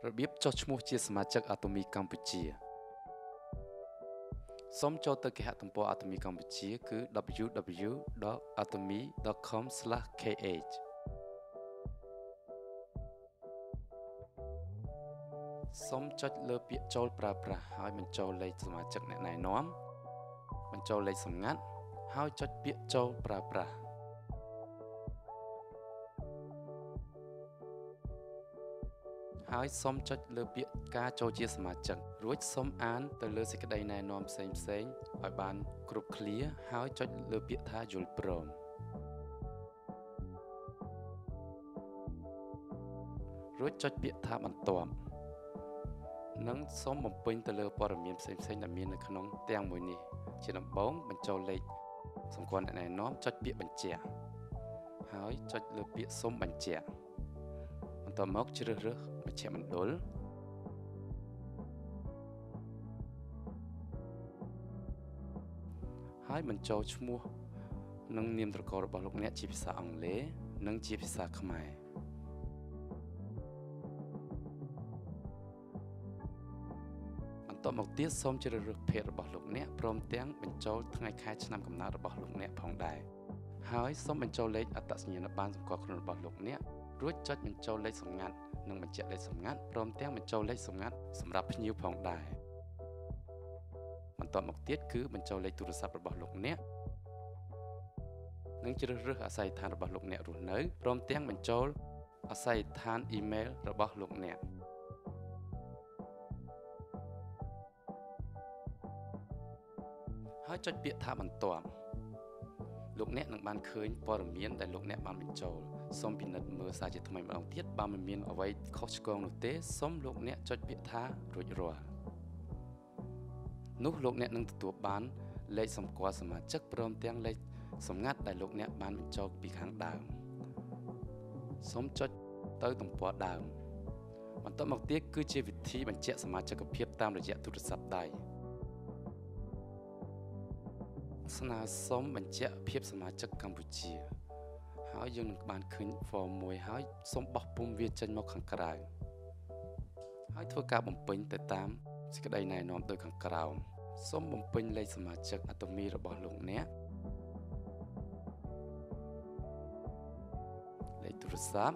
ระเบียบจดชมជាសមាជិកអាតូមីកម្ពុជាសូមចូលទៅគេហទំព័រអាតូមីកម្ពុជាគឺ www.atomy.com/kh សូមចុចលើពាក្យចូលប្រើប្រាស់ហើយបញ្ចូលលេខសមាជិកអ្នកណែនាំបញ្ចូលលេខសម្ងាត់ហើយចុចពាក្យចូលប្រើប្រាស់ហើយសូមចុចលើពាក្យការចូលជាសមាជិករួចសូមអានទៅលើសេចក្តីណែនាំផ្សេងៗឲ្យបានគ្រប់ឃ្លាហើយចុចលើពាក្យថាយល់ព្រមរួចចុចពាក្យថាបន្ទាប់និងសូមបំពេញទៅលើព័ត៌មានផ្សេងៗដែលមាននៅក្នុងទាំងមួយនេះជាដំបូងបញ្ចូលលេខសម្គាល់អ្នកណែនាំចុចពាក្យបញ្ជាក់ហើយចុចលើពាក្យសូមបញ្ជាក់បន្ទាប់មកជ្រើសរើសមជ្ឈមណ្ឌលហើយបញ្ចូលឈ្មោះនិងនាមត្រកូលរបស់លោកអ្នកជាភាសាអង់គ្លេសនិងជាភាសាខ្មែរបន្ទាប់មកទៀតសូមជ្រើសរើសភេទរបស់លោកអ្នកព្រមទាំងបញ្ចូលថ្ងៃខែឆ្នាំកំណើតរបស់លោកអ្នកផងដែរហើយសូមបញ្ចូលលេខអត្តសញ្ញាណប័ណ្ណសម្គាល់ខ្លួនរបស់លោកអ្នករួចចុចបញ្ចូលលេខសម្ងាត់និងបញ្ជាក់លេខសម្ងាត់ព្រមទាំងបញ្ចូលលេខសម្ងាត់សម្រាប់ភ្ញៀវផងដែរបន្ទាប់មកទៀតគឺបញ្ចូលលេខទូរស័ព្ទរបស់លោកអ្នកនិងជ្រើសរើសអាស័យដ្ឋានរបស់លោកអ្នករស់នៅព្រមទាំងបញ្ចូលអាស័យដ្ឋានអ៊ីមែលរបស់លោកអ្នកហើយចុចពាក្យថាបន្ទាប់លោកអ្នកនឹងបានឃើញព័ត៌មានដែលលោកអ្នកបានបញ្ចូលសូមពិនិត្យមើលសារជាថ្មីម្ដងទៀតបើមិនមានអ្វីខុសឆ្គងនោះទេសូមលោកអ្នកចុចពាក្យថារួចរាល់នោះលោកអ្នកនឹងទទួលបានលេខសម្គាល់សមាជិកព្រមទាំងលេខសម្ងាត់ដែលលោកអ្នកបានបញ្ចូលពីខាងដើមសូមចុចទៅទំព័រដើមបន្ទាប់មកទៀតគឺជាវិធីបញ្ជាក់សមាជិកភាពតាមរយៈទូរស័ព្ទដៃស្នើសុំបញ្ជាក់ភាពសមាជិកកម្ពុជាហើយយើងនឹងបានឃើញ form មួយហើយសូមបោះពុម្ពវាចេញមកខាងក្រៅហើយធ្វើការបំពេញទៅតាមសេចក្តីណែនាំដូចខាងក្រោមសូមបំពេញលេខសមាជិកអាតូមីរបស់លោកអ្នកលេខទូរស័ព្ទ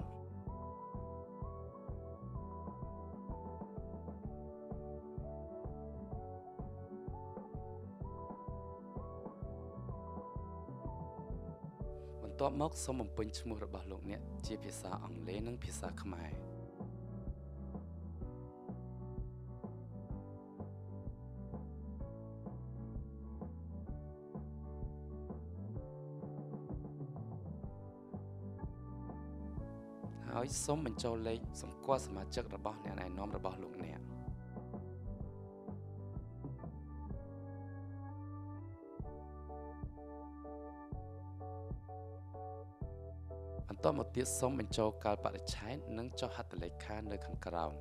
បន្ទាប់មកសូមបំពេញឈ្មោះរបស់លោកអ្នកជាភាសាអង់គ្លេសនិងភាសាខ្មែរហើយសូមបញ្ចូលលេខសម្គាល់សមាជិករបស់អ្នកណែនាំរបស់លោកអ្នកបន្ទាប់មកទៀតសូមបញ្ចូលកាលបរិច្ឆេទនិងចុះហត្ថលេខានៅខាងក្រោម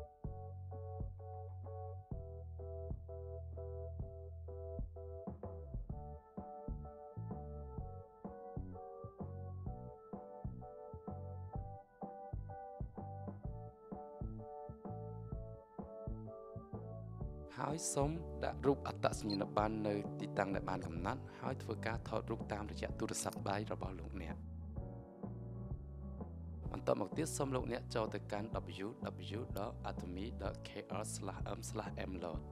ហើយសូមដាក់រូបអត្តសញ្ញាណប័ណ្ណនៅទីតាំងដែលបានកំណត់ហើយធ្វើការថតរូបតាមរយៈទូរស័ព្ទដៃរបស់លោកអ្នកបន្ទាប់មកទៀតសូមលោកអ្នកចូលទៅកាន់ www.atomy.kr/m/mload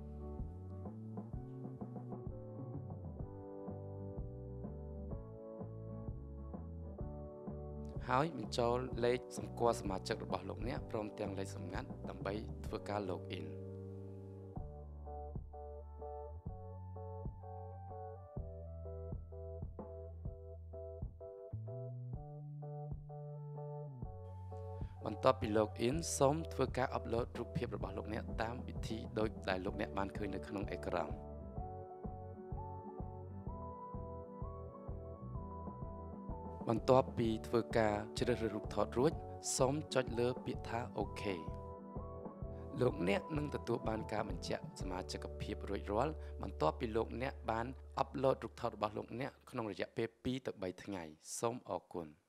ហើយបញ្ចូលលេខសម្គាល់សមាជិករបស់លោកអ្នកព្រមទាំងលេខសម្ងាត់ដើម្បីធ្វើការ loginបន្ទាប់ពី login សូមធ្វើការ upload រូបភាពរបស់លោកអ្នកតាមវិធីដូចដែលលោកអ្នកបានឃើញនៅក្នុងអេក្រង់បន្ទាប់ពីធ្វើការជ្រើសរើសរូបថតរួចសូមចុចលើពាក្យថា OK លោកអ្នកនឹងទទួលបានការបញ្ជាក់សមាជិកភាពរួចរាល់បន្ទាប់ពីលោកអ្នកបាន upload រូបថតរបស់លោកអ្នកក្នុងរយៈពេល2 ទៅ 3 ថ្ងៃសូមអរគុណ